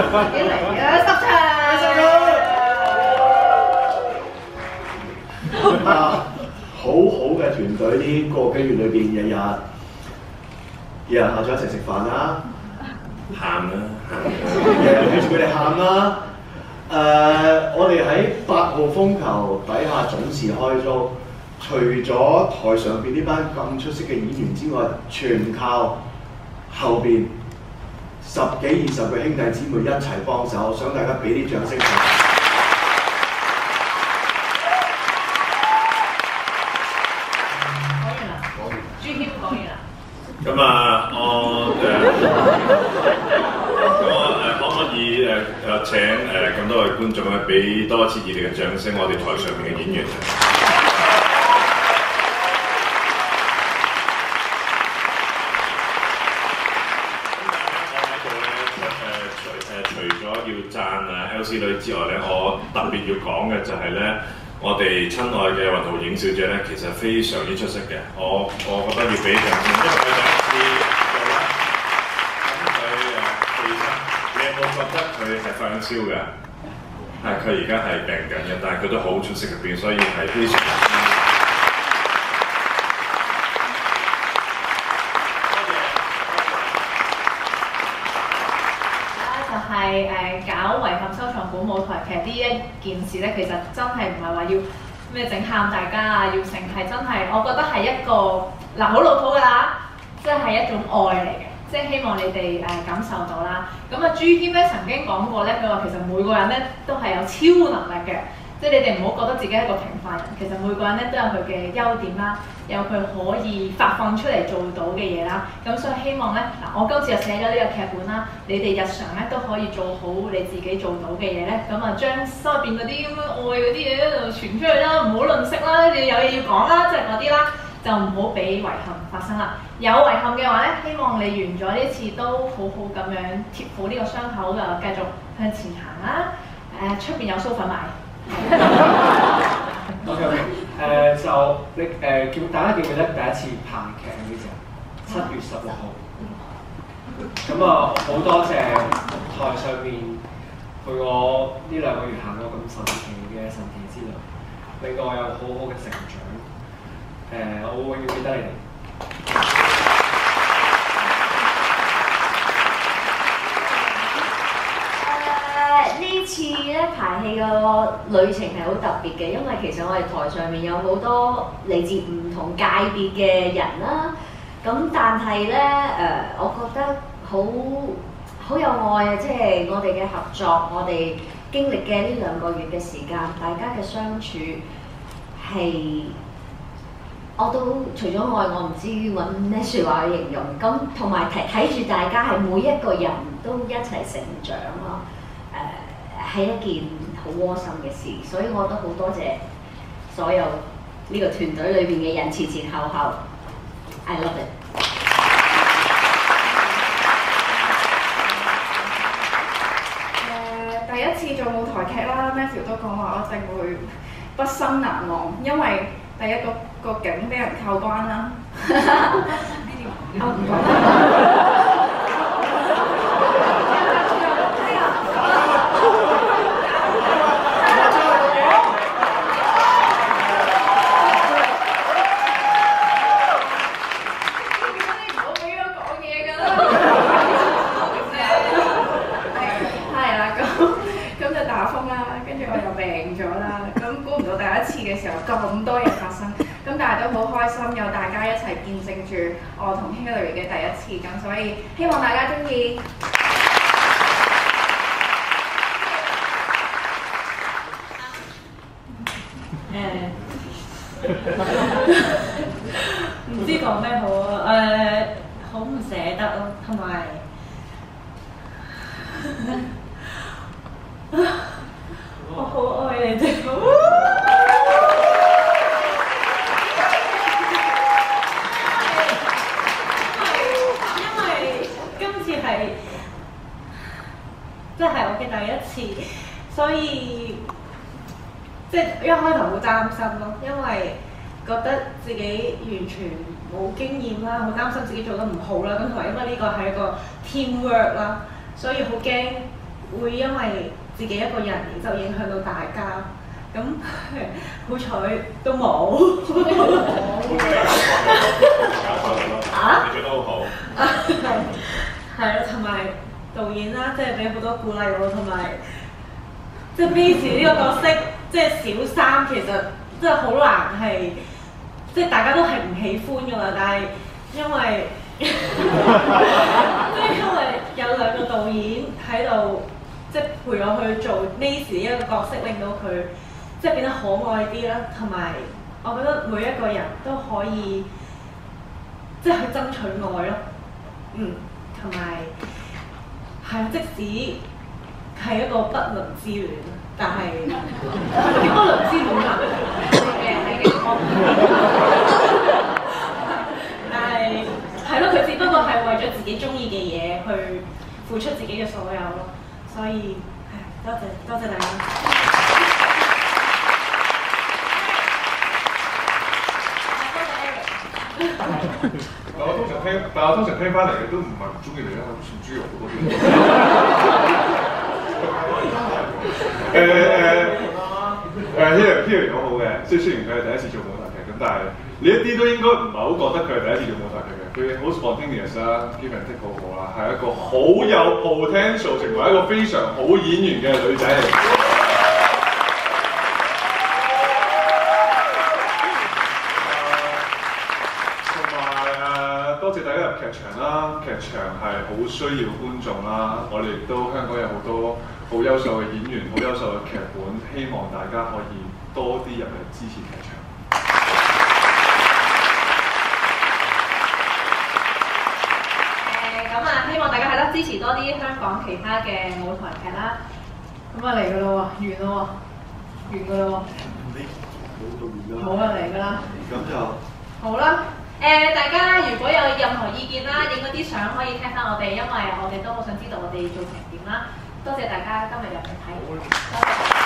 幾嚟嘅10場。 好好嘅團隊，呢個幾月裏邊，日日下咗一齊食飯啦， 喊啦， 日日睇住佢哋喊啦。我哋喺8號風球底下總時開租，除咗台上邊呢班咁出色嘅演員之外，全靠後邊10幾20個兄弟姊妹一齊幫手，想大家俾啲掌聲。 咁啊，我可唔可以請咁多位觀眾咧，俾多一次熱烈嘅掌聲，我哋台上面嘅演員。除咗要讚啊 LC 女之外咧，我特別要講嘅就係咧，我哋親愛嘅雲浩影小姐咧，其實非常之出色嘅。我覺得要俾掌聲，因為佢第一次做啦。咁佢其實你有冇覺得佢係發緊燒㗎？係，佢而家係病緊嘅，但係佢都好出色入邊，所以係非常。 搞遺憾收場館舞台劇呢一件事咧，其實真係唔係話要咩整喊大家啊，要成係真係，我覺得係一個好老土㗎啦，即係一種愛嚟嘅，即係希望你哋感受到啦。咁啊朱謙咧曾經講過咧，佢話其實每個人咧都係有超能力嘅，即係你哋唔好覺得自己係一個平凡人，其實每個人咧都有佢嘅優點啦，有佢可以發放出嚟做到嘅嘢啦。咁所以希望咧我今次就寫咗呢個劇本啦，你哋日常咧都可以做好你自己做到嘅嘢咧，咁啊將心入邊嗰啲咁樣愛嗰啲嘢就傳出去啦，唔好吝嗇啦，你有嘢要講啦，即係嗰啲啦，就唔好俾遺憾發生啦。有遺憾嘅話咧，希望你完咗呢次都好好咁樣貼好呢個傷口㗎，繼續向前行啦。出邊有酥粉賣。 OK， 就你大家記唔記得第一次拍劇係幾時？7月16號。咁啊，好多謝台上面陪我呢2個月行過咁神奇之旅，令到我有好好嘅成長。我會永遠記得你哋。 呢次咧排戲個旅程係好特別嘅，因為其實我哋台上面有好多嚟自唔同界別嘅人啦。咁但係咧我覺得好有愛啊！即係我哋嘅合作，我哋經歷嘅呢2個月嘅時間，大家嘅相處係我都除咗愛，我唔知揾咩説話去形容。咁同埋睇住大家係每一個人都一齊成長咯。係一件好窩心嘅事，所以我都好多謝所有呢個團隊裏邊嘅人前前後後 ，I love it。 第一次做舞台劇啦 ，Matthew 都講話我一定會畢生難忘，因為第一個景俾人扣關啦。唔講。咁多嘢發生，咁但係都好開心，有大家一齊見證住我同 Hillary 嘅第一次，咁所以希望大家鍾意。 唔知講咩好啊？好唔捨得咯，同埋我好愛你哋。即係我嘅第一次，所以即係一開頭好擔心咯，因為覺得自己完全冇經驗啦，好擔心自己做得唔好啦，咁同埋因為呢個係一個 teamwork 啦，所以好驚會因為自己一個人然之後影響到大家。咁好彩都冇。 啊？你做得好好。 係咯，同埋導演啦，即係俾好多鼓勵我，同埋即係 Maisie 呢個角色，即係小三其實真係好難係，即係大家都係唔喜歡㗎啦，但係因為即係因為有兩個導演喺度，即係陪我去做 Maisie 呢一個角色，令到佢即係變得可愛啲啦，同埋我覺得每一個人都可以即係去爭取愛咯，同埋係即使係一個不倫之戀，但係點不倫之戀啊？但係係咯，佢只不過係為咗自己中意嘅嘢去付出自己嘅所有咯，所以多謝大家。 但我通常聽翻嚟嘅都唔係唔中意你啦，算豬肉嗰邊。Hero 好好嘅，即係雖然佢係第一次做舞台劇，咁但係你一啲都應該唔係好覺得佢係第一次做舞台劇嘅，佢好 spontaneous 啦 ，give and take 好好啦，係一個好有 potential 成為一個非常好演員嘅女仔嚟。多謝大家入劇場啦，劇場係好需要觀眾啦。我哋亦都香港有好多好優秀嘅演員，好優秀嘅劇本，希望大家可以多啲入嚟支持劇場。 咁啊，希望大家係啦，支持多啲香港其他嘅舞台劇啦。咁啊嚟㗎咯喎，完咯喎，完㗎咯喎，冇啦嚟㗎啦。 咁就好啦。大家如果有任何意見啦，影嗰啲相可以聽翻我哋，因為我哋都好想知道我哋做成點啦。多謝大家今日入嚟睇。